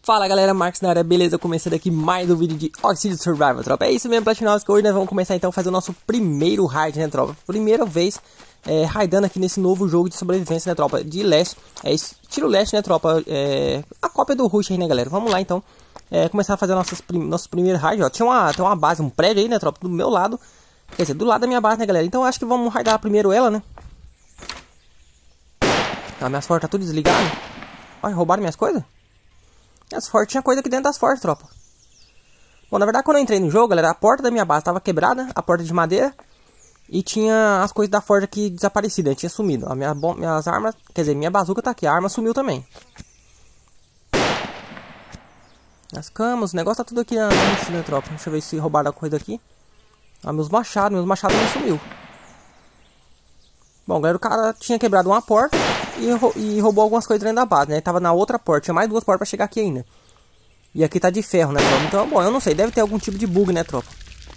Fala galera, Marcos na área, beleza? Começando aqui mais um vídeo de Oxide Survival, tropa. É isso mesmo, Platinovski, que hoje nós vamos começar então a fazer o nosso primeiro raid, né, tropa? Primeira vez raidando aqui nesse novo jogo de sobrevivência, né, tropa? De Last, estilo Last, né, tropa? A cópia do Rush aí, né, galera? Vamos lá então, começar a fazer nossos primeiros raids, ó. Tem uma base, um prédio aí, né, tropa? Do meu lado, quer dizer, do lado da minha base, né, galera? Então eu acho que vamos raidar primeiro ela, né? Ah, minhas fortes tá tudo desligado. Olha, roubaram minhas coisas? As fortes, tinha coisa aqui dentro das fortes, tropa. Bom, na verdade, quando eu entrei no jogo, galera, a porta da minha base tava quebrada, a porta de madeira. E tinha as coisas da forte aqui desaparecidas, tinha sumido. Minhas armas, quer dizer, minha bazuca tá aqui, a arma sumiu também. As camas, o negócio tá tudo aqui na mochila, tropa. Deixa eu ver se roubaram a coisa aqui. Ah, meus machados também sumiu. Bom, galera, o cara tinha quebrado uma porta e roubou algumas coisas dentro da base, né? Ele tava na outra porta, tinha mais duas portas pra chegar aqui ainda. E aqui tá de ferro, né, tropa? Então, bom, eu não sei, deve ter algum tipo de bug, né, tropa?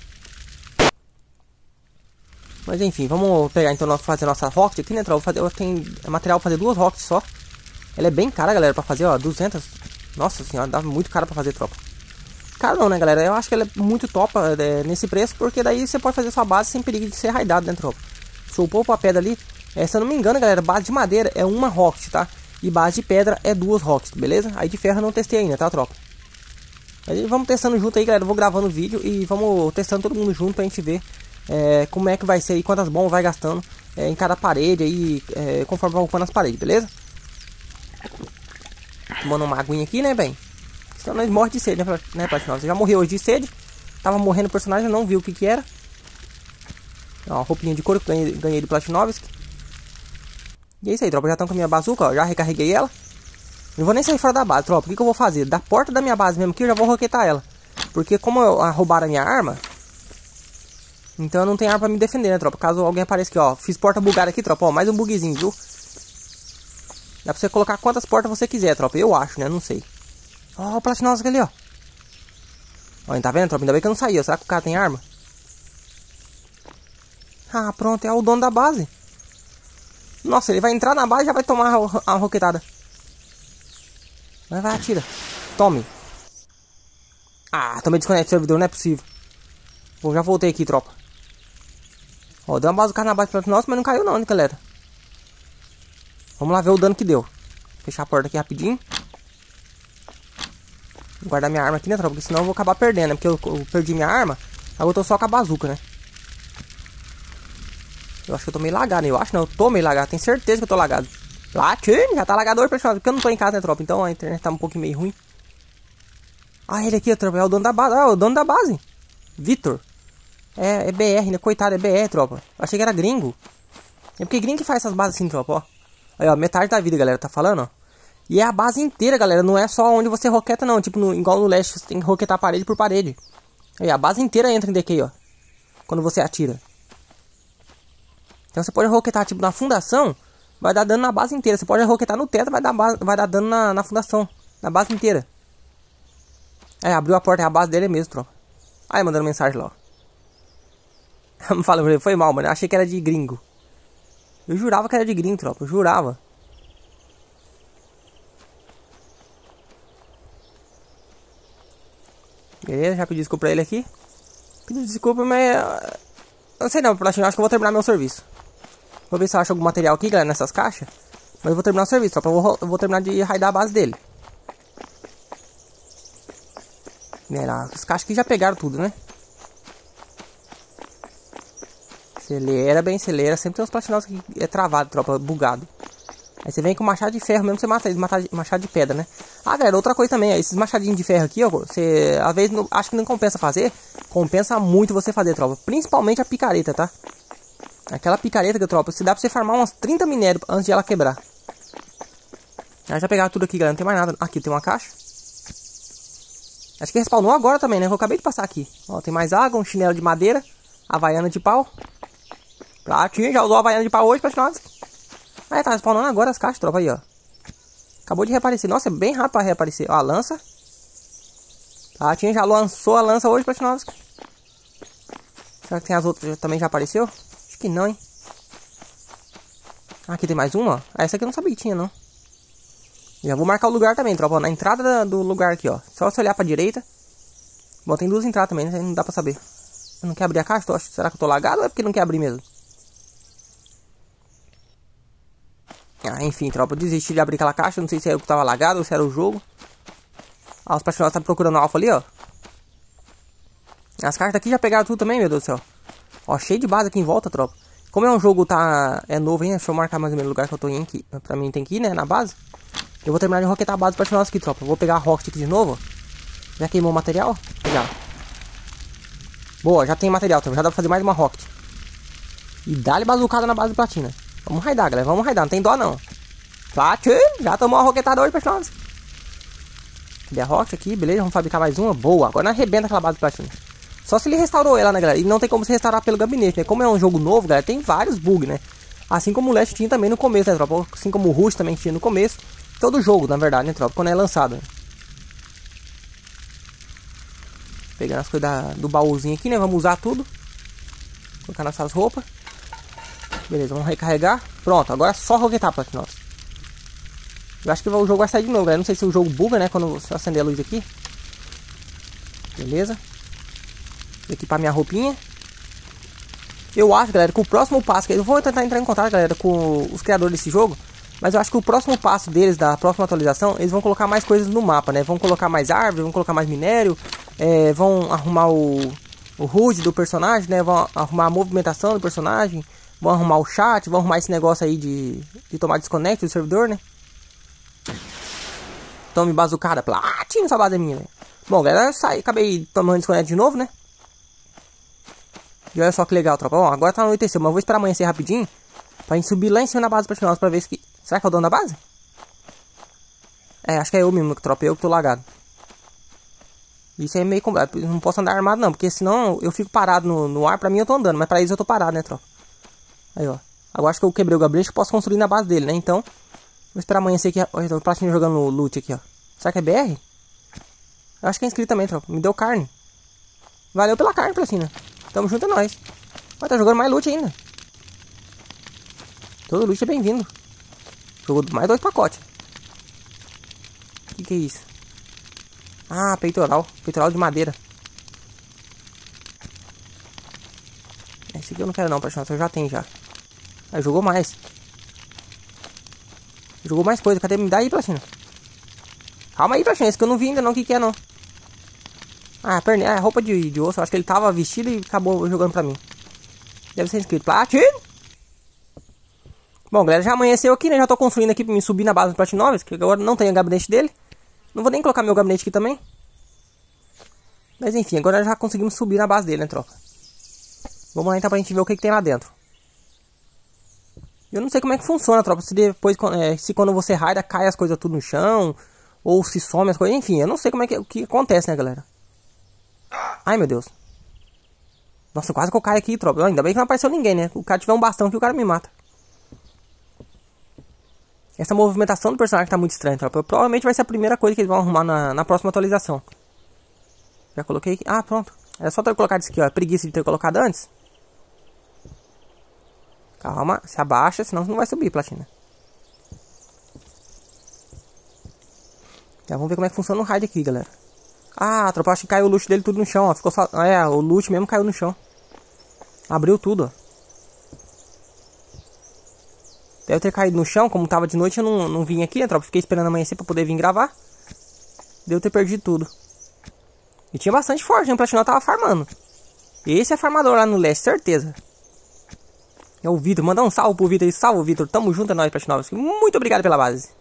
Mas enfim, vamos pegar então, fazer nossa rocket aqui, né, tropa? Eu tenho material pra fazer duas rockets só. Ela é bem cara, galera, pra fazer, ó, 200. Nossa senhora, dá muito cara pra fazer, tropa. Cara não, né, galera? Eu acho que ela é muito top nesse preço, porque daí você pode fazer sua base sem perigo de ser raidado, né, tropa? Deixa eu pôr pra pedra ali. Se eu não me engano, galera, base de madeira é uma rocket, tá? E base de pedra é duas rockets, beleza? Aí de ferro eu não testei ainda, tá, tropa? Aí vamos testando junto aí, galera. Eu vou gravando o vídeo e vamos testando todo mundo junto pra gente ver como é que vai ser e quantas bombas vai gastando em cada parede aí, conforme vai ocupando as paredes, beleza? Tomando uma aguinha aqui, né, bem? Senão nós morremos de sede, né, Platinovski? Você já morreu hoje de sede. Tava morrendo o personagem, não viu o que era. Ó, roupinha de couro que ganhei do Platinovski. E é isso aí, tropa. Já estão com a minha bazuca, ó. Já recarreguei ela. Não vou nem sair fora da base, tropa. O que eu vou fazer? Da porta da minha base mesmo aqui, eu já vou roquetar ela. Porque como roubaram a minha arma, então eu não tenho arma pra me defender, né, tropa? Caso alguém apareça aqui, ó. Fiz porta bugada aqui, tropa. Ó, mais um bugzinho, viu? Dá pra você colocar quantas portas você quiser, tropa. Eu acho, né? Não sei. Ó, o Platinovski ali, ó. Ó, tá vendo, tropa? Ainda bem que eu não saí, ó. Será que o cara tem arma? Ah, pronto. É o dono da base. Nossa, ele vai entrar na base e já vai tomar a roquetada. Vai, atira. Tome. Ah, tomei desconecto do servidor, não é possível. Bom, já voltei aqui, tropa. Ó, deu uma bazucada na base para nós, mas não caiu não, né, galera? Vamos lá ver o dano que deu. Fechar a porta aqui rapidinho. Vou guardar minha arma aqui, né, tropa? Porque senão eu vou acabar perdendo, né? Porque eu perdi minha arma. Agora eu tô só com a bazuca, né? Eu acho que eu tô meio lagado, né? Eu acho não, eu tô meio lagado. Tenho certeza que eu tô lagado. Latinho, já tá lagado hoje, pessoal. Porque eu não tô em casa, né, tropa? Então a internet tá um pouquinho meio ruim. Ah, ele aqui, tropa. É o dono da base. Ah, o dono da base. Vitor. É BR, né? Coitado, é BR, tropa. Eu achei que era gringo. É porque gringo que faz essas bases assim, tropa, ó. Aí, ó, metade da vida, galera, tá falando, ó. E é a base inteira, galera. Não é só onde você roqueta, não. Tipo, igual no Leste, você tem que roquetar parede por parede. Aí, a base inteira entra em DK, ó. Quando você atira. Então você pode roquetar tipo na fundação, vai dar dano na base inteira. Você pode roquetar no teto, vai dar dano na fundação, na base inteira. Aí abriu a porta, é a base dele mesmo, tropa. Aí mandando mensagem lá, ó. Não fala, foi mal, mano. Eu achei que era de gringo. Eu jurava que era de gringo, tropa. Eu jurava. Beleza, já pedi desculpa pra ele aqui. Pedi desculpa, mas não sei não, acho que eu vou terminar meu serviço. Vou ver se eu acho algum material aqui, galera, nessas caixas. Mas eu vou terminar o serviço, tropa. Eu vou terminar de raidar a base dele. As caixas aqui já pegaram tudo, né? Acelera, bem acelera. Sempre tem uns Platinovski que é travado, tropa, bugado. Aí você vem com machado de ferro mesmo, você mata eles, machado de pedra, né? Ah, galera, outra coisa também, esses machadinhos de ferro aqui, ó, você, às vezes, acho que não compensa fazer. Compensa muito você fazer, tropa. Principalmente a picareta, tá? Aquela picareta que, tropa, se dá pra você farmar umas 30 minérios antes de ela quebrar. Já pegaram tudo aqui, galera, não tem mais nada. Aqui tem uma caixa. Acho que respawnou agora também, né? Eu acabei de passar aqui. Ó, tem mais água, um chinelo de madeira, havaiana de pau. Pratinho, já usou a havaiana de pau hoje, Platinovski. Aí tá respawnando agora as caixas, tropa, aí, ó. Acabou de reaparecer. Nossa, é bem rápido pra reaparecer. Ó, a lança. Pratinho já lançou a lança hoje, Platinovski. Será que tem as outras também já apareceu? Acho que não, hein. Aqui tem mais uma, ó. Essa aqui eu não sabia que tinha, não. Já vou marcar o lugar também, tropa. Ó, na entrada do lugar aqui, ó. Só você olhar pra direita. Bom, tem duas entradas também, né? Não dá pra saber. Não quer abrir a caixa? Será que eu tô lagado ou é porque não quer abrir mesmo? Ah, enfim, tropa. Eu desisti de abrir aquela caixa. Não sei se era eu que tava lagado ou se era o jogo. Ah, os paixonados tá procurando o alfa ali, ó. As cartas aqui já pegaram tudo também, meu Deus do céu. Ó, cheio de base aqui em volta, tropa. Como é um jogo, é novo ainda, deixa eu marcar mais ou menos o lugar que eu tô indo aqui. Pra mim tem que ir, né, na base. Eu vou terminar de roquetar a base para nós aqui, tropa. Eu vou pegar a rocket aqui de novo, ó. Já queimou o material? Pegar. Boa, já tem material, tropa. Já dá pra fazer mais uma rocket. E dá-lhe bazucada na base de platina. Vamos raidar, galera, vamos raidar, não tem dó não. Platina, já tomou a roquetada hoje, pessoal. Cadê a rocket aqui? Beleza, vamos fabricar mais uma. Boa, agora nós arrebenta aquela base de platina. Só se ele restaurou ela, né, galera? E não tem como se restaurar pelo gabinete, né? Como é um jogo novo, galera, tem vários bugs, né? Assim como o Last tinha também no começo, né, tropa? Assim como o Rush também tinha no começo. Todo jogo, na verdade, né, tropa? Quando é lançado, né? Pegando as coisas do baúzinho aqui, né? Vamos usar tudo. Colocar nossas roupas. Beleza, vamos recarregar. Pronto, agora é só roquetar pra nós. Eu acho que o jogo vai sair de novo, galera. Não sei se o jogo buga, né? Quando eu acender a luz aqui. Beleza. Vou equipar minha roupinha. Eu acho, galera, que o próximo passo... Eu vou tentar entrar em contato, galera, com os criadores desse jogo. Mas eu acho que o próximo passo deles, da próxima atualização, eles vão colocar mais coisas no mapa, né? Vão colocar mais árvore, vão colocar mais minério. Vão arrumar o HUD do personagem, né? Vão arrumar a movimentação do personagem. Vão arrumar o chat, vão arrumar esse negócio aí de tomar desconect do servidor, né? Tome bazucada, platina, essa base é minha, velho. Bom, galera, acabei tomando desconect de novo, né? E olha só que legal, tropa. Bom, agora tá anoitecendo, mas eu vou esperar amanhecer rapidinho. Pra gente subir lá em cima na base pra nós, pra ver se... Será que é o dono da base? Acho que é eu mesmo, tropa. Eu que tô lagado. Isso aí é meio complicado. Não posso andar armado não, porque senão eu fico parado no ar. Pra mim eu tô andando, mas pra eles eu tô parado, né, tropa? Aí, ó. Agora acho que eu quebrei o gabinete, eu posso construir na base dele, né? Então, vou esperar amanhecer aqui. Olha, o Platina jogando loot aqui, ó. Será que é BR? Eu acho que é inscrito também, tropa. Me deu carne. Valeu pela carne, Platina. Tamo junto, é nóis. Vai, tá jogando mais loot ainda. Todo loot é bem-vindo. Jogou mais 2 pacotes. Que é isso? Ah, peitoral. Peitoral de madeira. Esse aqui eu não quero não, pessoal. Eu já tenho já. Aí, jogou mais. Jogou mais coisa. Cadê? Me dá aí, Platina. Calma aí, Platina. Esse que eu não vi ainda não. O que é não? Ah, perna. É roupa de osso. Eu acho que ele tava vestido e acabou jogando pra mim. Deve ser inscrito. Platina. Bom, galera, já amanheceu aqui, né? Já tô construindo aqui pra me subir na base do Platinovas, que agora não tem o gabinete dele. Não vou nem colocar meu gabinete aqui também. Mas enfim, agora já conseguimos subir na base dele, né, tropa? Vamos lá então pra gente ver o que tem lá dentro. Eu não sei como é que funciona, tropa. Se depois, se quando você raida, cai as coisas tudo no chão. Ou se some as coisas. Enfim, eu não sei como é o que acontece, né, galera? Ai, meu Deus. Nossa, quase que eu caio aqui, tropa. Ainda bem que não apareceu ninguém, né? O cara tiver um bastão que o cara me mata. Essa movimentação do personagem tá muito estranha, tropa. Provavelmente vai ser a primeira coisa que eles vão arrumar na próxima atualização. Já coloquei aqui. Ah, pronto. É só ter colocado isso aqui, ó. É preguiça de ter colocado antes. Calma, se abaixa, senão você não vai subir, Platina. Já vamos ver como é que funciona o raid aqui, galera. Ah, tropa, acho que caiu o loot dele tudo no chão, ó. Ficou só... o loot mesmo caiu no chão. Abriu tudo, ó. Deve ter caído no chão, como tava de noite eu não vim aqui, né, tropa? Fiquei esperando amanhecer pra poder vir gravar. Deu ter perdido tudo. E tinha bastante forte, né? O Platinão tava farmando. Esse é farmador lá no leste, certeza. É o Vitor, mandar um salve pro Vitor aí. Salve, Vitor. Tamo junto, é nóis, Platinão. Muito obrigado pela base.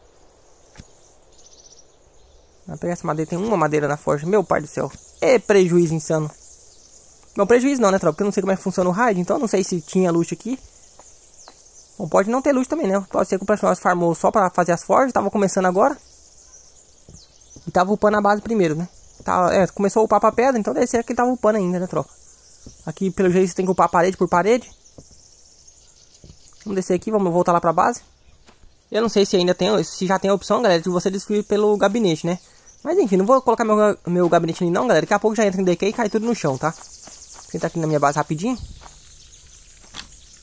Vou pegar essa madeira, tem uma madeira na forja. Meu pai do céu. É prejuízo insano. Não, prejuízo não, né, tropa? Porque eu não sei como é que funciona o raid, então eu não sei se tinha loot aqui. Bom, pode não ter loot também, né? Pode ser que o personagem farmou só pra fazer as forjas. Tava começando agora. E tava upando a base primeiro, né? Começou a upar pra pedra, então deve ser que ele tava upando ainda, né, tropa? Aqui, pelo jeito, você tem que upar parede por parede. Vamos descer aqui, vamos voltar lá pra base. Eu não sei se ainda tem, se já tem a opção, galera, de você destruir pelo gabinete, né? Mas enfim, não vou colocar meu gabinete ali não, galera. Daqui a pouco já entra em DK e cai tudo no chão, tá? Vou entrar aqui na minha base rapidinho.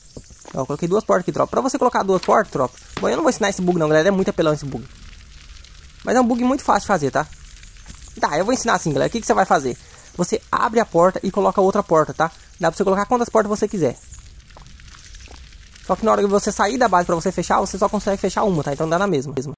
Ó, coloquei 2 portas aqui, tropa. Pra você colocar 2 portas, tropa. Bom, eu não vou ensinar esse bug não, galera. É muito apelão esse bug. Mas é um bug muito fácil de fazer, tá? Tá, eu vou ensinar assim, galera. O que você vai fazer? Você abre a porta e coloca outra porta, tá? Dá pra você colocar quantas portas você quiser. Só que na hora que você sair da base pra você fechar, você só consegue fechar uma, tá? Então dá na mesma.